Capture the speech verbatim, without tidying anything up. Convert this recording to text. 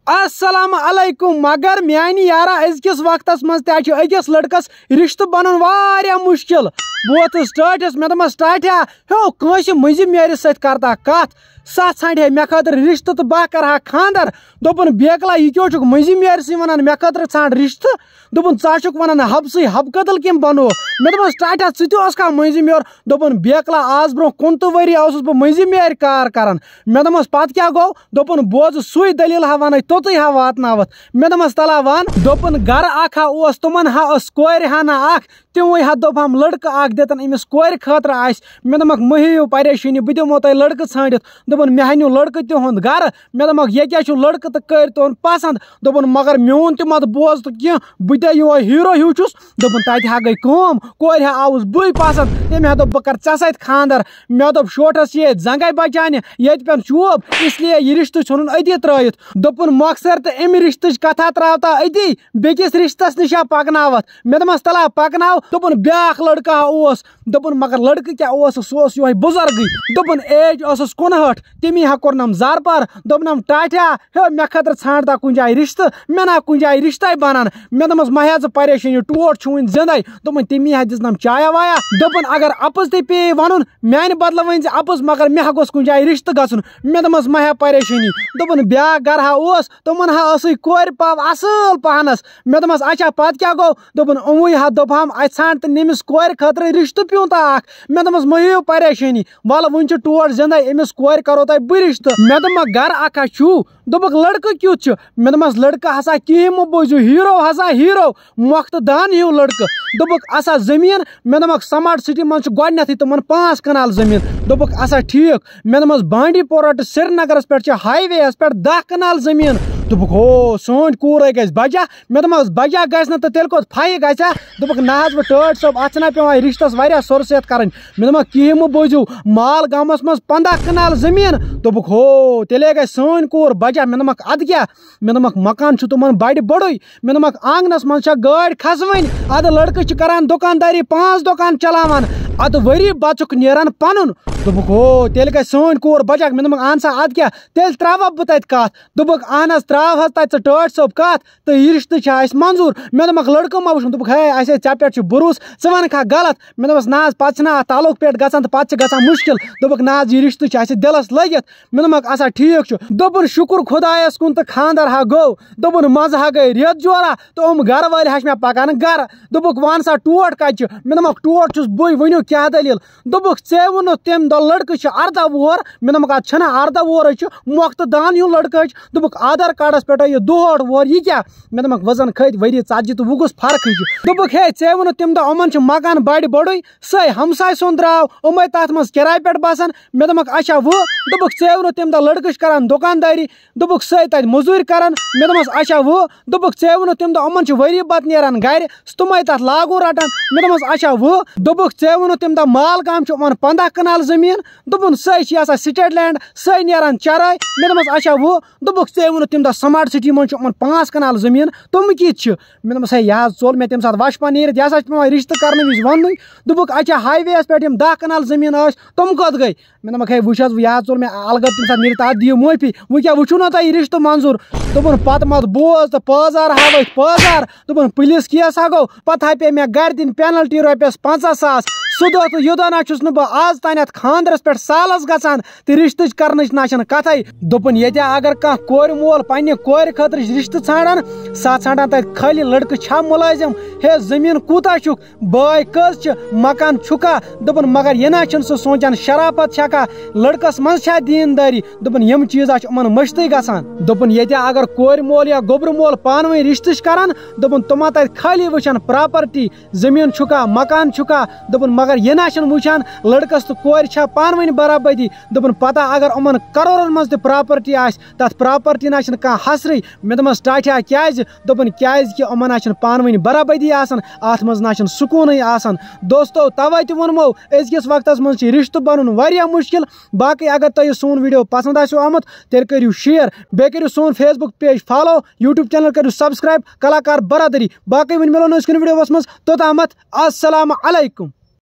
السلام علیکم مگر میانی یارا ازکس وقت مز تکس لڑکس رشتہ بنن واریاہ مشکل بہت سٹاٹس مے دس سٹاٹیا ہو کنس مزی میرے ست کرتا کت سہ ژھانڈ مے خاطر رشتہ تو بہ کرہا خاندر دپن بیکلا یہ کیوں چھ مزی میرسی ونان مے خاطر ژھانڈ رشتہ دپن ژا چھک ونان حبسی حب قتل کم بنو مے دپس سٹاٹیا ژٕ تہِ اوسکھا مزی میر دپن بیکلا آز برو کُنتہٕ ؤری اوسُس بہٕ مزی میر کار کران مے دپس پتہٕ کیاہ گوٚو دپن بوز سُے دلیل ہا ونَے توٚتٕے ہا واتناوتھ مے دپس تلا ون دپن گرٕ اکھ ہا اوس تمن ہا ٲس کورِ ہنا اکھ تموے ہا دوٚپہم لڑکہٕ اکھ دِتن أمِس کورِ خٲطرٕ آسہِ مے دوٚپمکھ مہ ہیٚیِو پریشٲنی بہٕ دِمو تۄہہِ لڑکہٕ ژھٲنڈِتھ دپن مےٚ ہنیو لڑکہٕ تِہُنٛد گرٕ مے دوٚپمکھ یہِ کیاہ چھُ لڑکہٕ تہٕ کٔرۍ تُہُنٛد پسنٛد دوٚپُن مگر میون تہِ مت بوز تہٕ کینٛہہ بہٕ تے یہوے ہیٖرو ہیوٗ چھُس دوٚپُن تتہِ ہا گٔے کٲم کورِ ہا آوُس بٕے پسنٛد تٔمۍ ہا دوٚپ بہٕ کرٕ ژےٚ سۭتۍ خاندر مےٚ دوٚپ شوٹھس ییٚتہِ زنگے بچانہِ ییٚتہِ پٮ۪ن چوب اس لیے یہِ رشتہٕ ژھُنُن أتی ترٲیِتھ دوٚپُن مۄخصر تہٕ امہِ رشتٕچ کتھا تراوتا أتی بیٚکِس رشتس نِش ہا پکناوتھ مے دوٚپمس تلا پکناو دوٚپُن بیاکھ لڑکہٕ ہا اوس دوٚپُن مگر لڑکہٕ کیاہ اوس سُہ اوس یہوے بُزرگٕے دوٚپُن ایج ٲسٕس کُنہٲٹھ تمی ہا کوٚرنم زارپار دوٚپنم ٹاٹھیا ہیو مےٚ خٲطرٕ ژھانڈتا کُنہِ جایہِ رشتہٕ مےٚ نا کُنہِ جایہِ رشتے بنان مے دوٚپمس مہ ہےٚ ژٕ پریشٲنی ٹوٹھ چھُ وُنہِ زندے دوٚپُن تمی ہا دِژنم چایا وایا دوٚپُن اگر اپُز تہِ پیٚیہِ ونُن میانہِ بدلہٕ ؤنۍ زِ اپُز مگر مےٚ ہا گوٚژھ کُنہِ جایہِ رشتہٕ گژھُن مے دوٚپمس مہ ہےٚ پریشٲنی دوٚپُن بیاکھ گرٕ ہا اوس تِمن ہا ٲسٕے کورِ پاو اصل پہنس مے دوٚپمس اچھا پتہٕ کیاہ گوٚو دوٚپُن یِموٕے ہا دوٚپہم اتہِ ژھانڈ تہٕ نٔمِس کورِ خٲطرٕ رشتہٕ پیوٗنٛتہ اکھ مے دوٚپمس مہ ہیٚیِو پریشٲنی ولہٕ وُنہِ چھُ ٹوٹھ زندے أمِس کورِ کرو تۄہہِ بہٕ رشتہٕ مے دوٚپمکھ گرٕ اکھ ہا چھُو دوٚپُکھ لڑکہٕ کیُتھ چھُ مے دوٚپمس لڑکہٕ ہسا کہیٖنۍ مہٕ بوٗزِو ہیٖرو ہسا ہیٖرو مۄختہٕ دان ہیوٗ لڑکہٕ دوٚپُکھ اسا زٔمیٖن مے دوٚپمکھ سمارٹ سٹی منٛز چھُ گۄڈٕنیتھٕے تِمن پانٛژھ کنال زٔمیٖن دوٚپُکھ اسا ٹھیٖک مے دوٚپمس بانڈی پورہ ٹُو سرینگرس پٮ۪ٹھ چھِ ہاے وے یس پٮ۪ٹھ دہ کنال زٔمیٖن دوٚپُکھ ہو سٲنۍ کوٗرے گژھِ بجا مے دوٚپمس بجا گژھِ نہٕ تہٕ تیٚلہِ کوٚت پھیہِ گژھِ ہا دوٚپُکھ نہ حظ وۄنۍ ٹٲٹھۍ صٲب اتھ چھِنہ پیٚوان رشتس واریاہ سۄرسیت کرٕنۍ مے دوٚپمکھ کہیٖنۍ مہٕ بوٗزِو مال گامس منٛز پنٛدہ کنال زٔمیٖن دوٚپُکھ ہو تیٚلے گژھِ سٲنۍ کوٗر بجا مے دوٚپمکھ ادٕ کیاہ مے دوٚپمکھ مکان چھُ تِمن بڑِ بوٚڑُے مے دوٚپمکھ آنگنس منٛز چھےٚ گٲڑۍ کھسوٕنۍ ادٕ لڑکہٕ چھِ کران دُکانداری پانٛژھ دُکان چلاوان ادٕ ؤری بژُک نیران پنُن دوٚپُکھ ہو تیٚلہِ گژھِ سٲنۍ کوٗر بجا مے دوٚپمکھ اہن سا ادٕ کیاہ تیٚلہِ تراوہا بہٕ تتہِ کتھ دوٚپُکھ اہن حظ تراو حظ تتہِ ژٕ ٹٲٹھۍ صٲب کتھ تہٕ یہِ رشتہٕ چھا اسہِ منظوٗر مے دوٚپمکھ لڑکہٕ ما وٕچھُن دوٚپُکھ ہے اسے ژےٚ پٮ۪ٹھ چھُ بروسہٕ ژٕ ونکھا غلط مے دوٚپمس نہ حظ پتہٕ چھِنہ اتھ تعلق پٮ۪ٹھ گژھان تہٕ پتہٕ چھِ گژھان مُشکل دوٚپُکھ نہ حظ یہِ رشتہٕ چھُ اسہِ دلس لٔگِتھ مے دوٚپمکھ اسا ٹھیٖک چھُ دوٚپُن شُکر خۄدایس کُن تہٕ خاندر ہا گوٚو دوٚپُن منٛزٕ ہا گٔے رٮ۪تھ جورا تہٕ یِم گرٕ وٲلۍ ہا چھِ مےٚ پکان گرٕ دوٚپُکھ ون سا ٹوٹھ کتہِ چھُ مے دوٚپمکھ ٹوٹھ چھُس بٕے ؤنِو کیاہ دٔلیٖل دوٚپُکھ ژےٚ ووٚنُتھ تمہِ دۄہ لڑکہٕ چھُ اردہ وُہر مے دوٚپمکھ اتھ چھِنہ اردہ وُہرے چھُ مۄختہٕ دان ہیوٗ لڑکہٕ چھُ دوٚپُکھ آدھار کارڈس پٮ۪ٹھ یہِ دُہٲٹھ وُہر یہِ کیاہ مے دوٚپمکھ وۄنۍ زن کھٔتۍ ؤری ژتجی تہٕ وۄنۍ کُس فرقٕے چھُ دوٚپُکھ ہے ژےٚ ووٚنُتھ تمہِ دۄہ یِمن چھُ مکان بڑِ بوٚڑُے سُے ہمساے سُنٛد درٛاو یِمے تتھ منٛز کراے پٮ۪ٹھ بسان مے دوٚپمکھ اچھا وُ دوٚپُکھ ژےٚ ووٚنُتھ تمہِ دۄہ لڑکہٕ چھُ کران دُکانداری دوٚپُکھ سُے تتہِ مزوٗرۍ کران مے دوٚپمس اچھا وُ دوٚپُکھ ژےٚ ووٚنُتھ تمہِ دۄہ یِمن چھُ ؤری پتہٕ نیران گرِ تِمے تتھ لاگوٗ رٹان مے دوٚپمس اچھا وُ دوٚپُکھ ژےٚ ووٚنُتھ تمہِ دۄہ مال گام چھُ یِمن پنٛدہ کنال زٔمیٖن دوٚپُن سُے چھِ آسان سٹیٹ لینڈ سُے نیران چراے مے دوٚپمس اچھا وُ دوٚپُکھ ژےٚ ووٚنُتھ تمہِ دۄہ سمارٹ سٹی منٛز چھُ یِمن پانٛژھ کنال زٔمیٖن تِم کِتھ چھِ مے دوٚپمس ہے یہِ حظ ژوٚل مےٚ تمہِ ساتہٕ وشپا نیٖرِتھ یہِ ہسا چھُ پیٚوان رشتہٕ کرنہٕ وِزِ وننُے دوٚپُکھ اچھا ہاے وے یس پٮ۪ٹھ یِم دہ کنال زٔمیٖن ٲسۍ تِم کوٚت گٔے مے دوٚپمکھ ہے وٕچھ حظ یہِ حظ ژوٚل مےٚ الگٲب تمہِ ساتہٕ نیٖرِتھ اتھ دِیِو معٲفی وۄنۍ کیاہ وٕچھو نا تۄہہِ یہِ رشتہٕ منظوٗر دوٚپُن پتہٕ مت بوز تہٕ پٲزار ہاوٕتھ پٲزار دوٚپُن پُلیٖس کیس ہا گوٚو پتہٕ ہا پیٚیہِ مےٚ گرِ دِنۍ پینلٹی رۄپیس پنژاہ ساس سُہ دۄہ تہٕ یہِ دۄہ نہ چھُس نہٕ بہٕ آز تانۍ اتھ خاندرس پٮ۪ٹھ سالس گژھان تہٕ رشتٕچ کرنٕچ نہ چھنہٕ کتھے دوٚپُن ییٚتہِ اگر کانٛہہ کورِ مول پننہِ کورِ خٲطرٕ رشتہٕ ژھانڈان سۄ ژھانڈان تتہِ خٲلی لڑکہٕ چھا مُلٲزم ہے زٔمیٖن کوٗتاہ چھُکھ بٲے کٔژ چھِ مکان چھُکھا دوٚپُن مگر یہِ نہ چھُنہٕ سُہ سونچان شرافت چھکھا لڑکس منٛز چھا دیٖندٲری دوٚپُن یِم چیٖزا چھِ یِمن مٔشتٕے گژھان دوٚپُن ییٚتہِ اگر کورِ مول یا گوٚبرٕ مول پانہٕ ؤنۍ رشتہٕ چھِ کران دوٚپُن تِم تتہِ خٲلی وٕچھان پراپرٹی زٔمیٖن چھُکھا مکان چھُکھا دوٚپُن مگر یہِ نہ چھِنہٕ وٕچھان لڑکس تہٕ کورِ چھا پانہٕ ؤنۍ برابردی دوٚپُن پتہ اگر یِمن کرورن منٛز تہِ پراپرٹی آسہِ تتھ پراپرٹی نہ چھنہٕ کانٛہہ حسرٕے مے دوٚپمس ٹاٹھیا کیازِ دوٚپُن کیازِ کہِ یِمن نہ چھنہٕ پانہٕ ؤنۍ برابردی آسان اتھ منٛز نہ چھنہٕ سکوٗنٕے آسان دوستو توے تہِ ووٚنمو أزکِس وقتس منٛز چھِ رشتہٕ بنُن واریاہ مُشکل باقٕے اگر تۄہہِ سون ویٖڈیو پسنٛد آسیو آمُت تیٚلہِ کٔرِو شیر بیٚیہِ کٔرِو سون Facebook page follow YouTube channel کٔرِو سبسکرایب کلاکار برادری باقٕے وۄنۍ مِلو نہٕ أسۍ کُنہِ ویٖڈیوس منٛز توٚتامتھ السلام علیکم